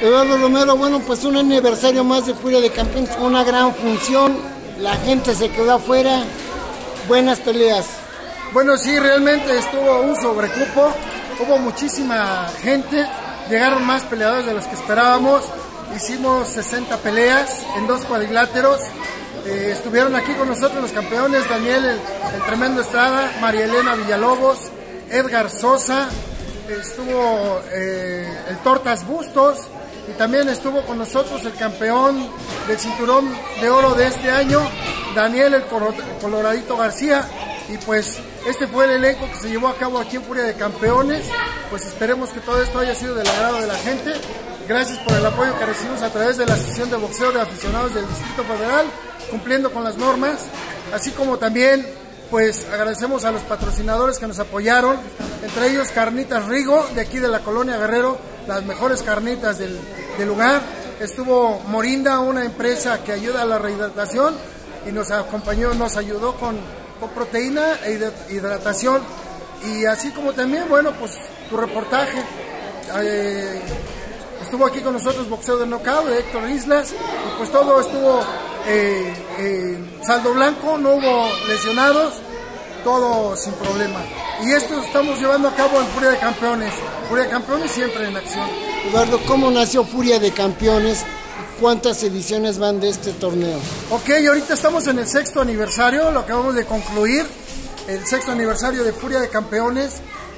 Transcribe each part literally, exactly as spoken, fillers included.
Eduardo Romero, bueno, pues un aniversario más de Furia de Campeones, una gran función, la gente se quedó afuera, buenas peleas. Bueno, sí, realmente estuvo un sobrecupo, hubo muchísima gente, llegaron más peleadores de los que esperábamos, hicimos sesenta peleas en dos cuadriláteros, eh, estuvieron aquí con nosotros los campeones, Daniel el, el Tremendo Estrada, María Elena Villalobos, Edgar Sosa, estuvo eh, el Tortas Bustos, y también estuvo con nosotros el campeón del cinturón de oro de este año, Daniel el Coloradito García. Y pues este fue el elenco que se llevó a cabo aquí en Furia de Campeones. Pues esperemos que todo esto haya sido del agrado de la gente. Gracias por el apoyo que recibimos a través de la Asociación de Boxeo de Aficionados del Distrito Federal, cumpliendo con las normas, así como también pues agradecemos a los patrocinadores que nos apoyaron, entre ellos Carnitas Rigo, de aquí de la Colonia Guerrero, las mejores carnitas del, del lugar. Estuvo Morinda, una empresa que ayuda a la rehidratación, y nos acompañó, nos ayudó con, con proteína e hidratación. Y así como también, bueno, pues tu reportaje. Eh, estuvo aquí con nosotros Boxeo de Knockout de Héctor Islas, y pues todo estuvo eh, eh, saldo blanco, no hubo lesionados, todo sin problema. Y esto estamos llevando a cabo en Furia de Campeones. Furia de Campeones siempre en acción. Eduardo, ¿cómo nació Furia de Campeones? ¿Cuántas ediciones van de este torneo? Ok, ahorita estamos en el sexto aniversario, lo acabamos de concluir, el sexto aniversario de Furia de Campeones,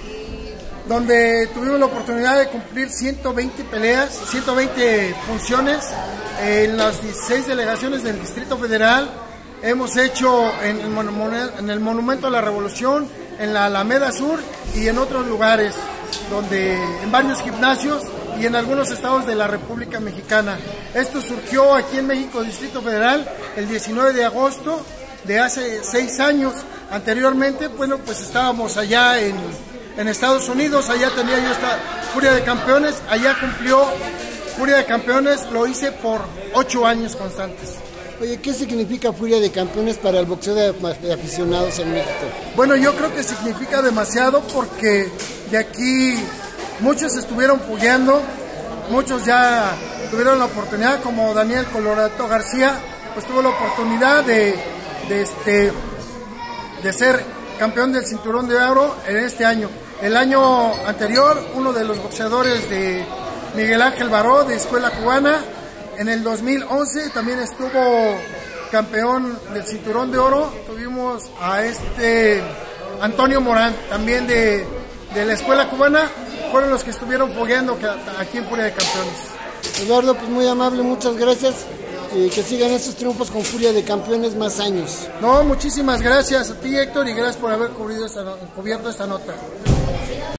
donde tuvimos la oportunidad de cumplir ciento veinte peleas, ciento veinte funciones en las dieciséis delegaciones del Distrito Federal. Hemos hecho en el, Monumento, en el Monumento a la Revolución, en la Alameda Sur y en otros lugares, donde en varios gimnasios y en algunos estados de la República Mexicana. Esto surgió aquí en México, Distrito Federal, el diecinueve de agosto de hace seis años. Anteriormente, bueno, pues estábamos allá en, en Estados Unidos, allá tenía yo esta Furia de Campeones, allá cumplió Furia de Campeones, lo hice por ocho años constantes. Oye, ¿qué significa Furia de Campeones para el boxeo de, de aficionados en México? Bueno, yo creo que significa demasiado porque de aquí muchos estuvieron pullando, muchos ya tuvieron la oportunidad, como Daniel Coloradito García, pues tuvo la oportunidad de, de, este, de ser campeón del cinturón de oro en este año. El año anterior, uno de los boxeadores de Miguel Ángel Baró, de Escuela Cubana. En el dos mil once también estuvo campeón del cinturón de oro. Tuvimos a este Antonio Morán, también de, de la Escuela Cubana. Fueron los que estuvieron fogueando aquí en Furia de Campeones. Eduardo, pues muy amable, muchas gracias. Y que sigan estos triunfos con Furia de Campeones más años. No, muchísimas gracias a ti, Héctor, y gracias por haber cubrido esta, cubierto esta nota.